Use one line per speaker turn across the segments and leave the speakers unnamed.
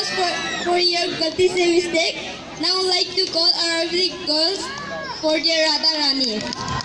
much for your Galti Se mistake. Now I'd like to call our lovely girls for their Radha Rani.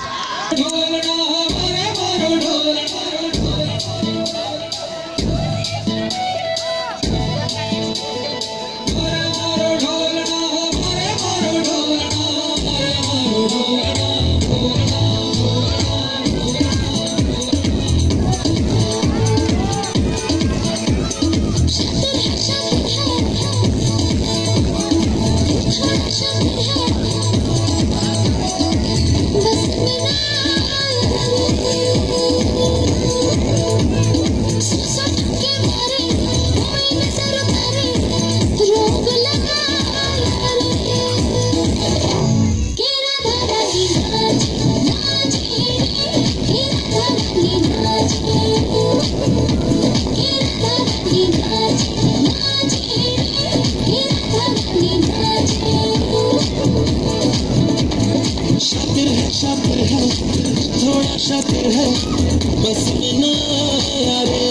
शातिर है थोड़ा शातिर है बस में ना यारे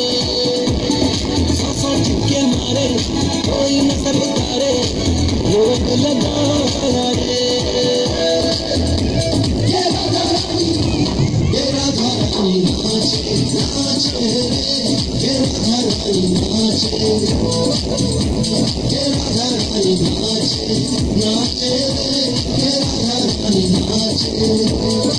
सौ चुके मारे कोई न सब तारे रोक लगा यारे ये राधा रानी नाचे नाचे ये राधा रानी नाचे ये राधा रानी नाचे नाचे ये राधा रानी नाचे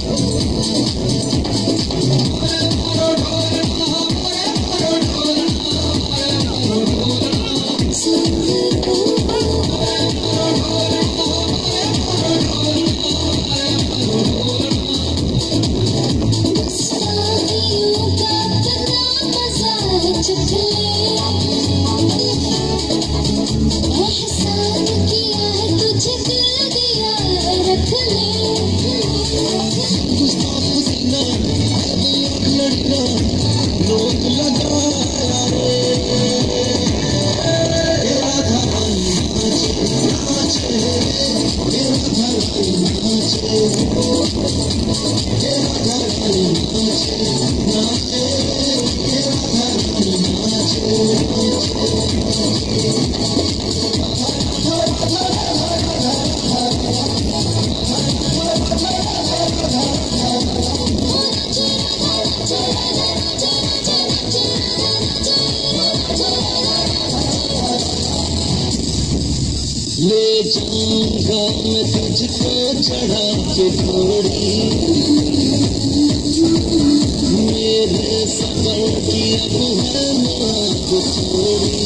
ले जाऊंगा मैं तुझको चढ़ा के घोड़ी मेरे सफर की अब है मौत थोड़ी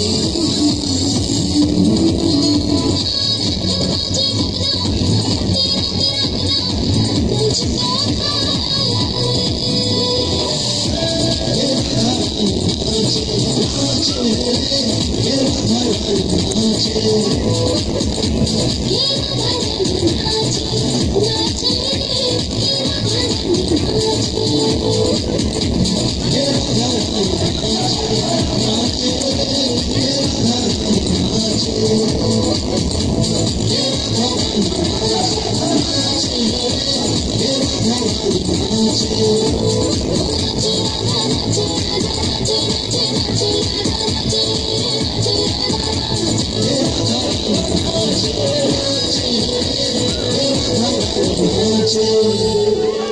Thank you.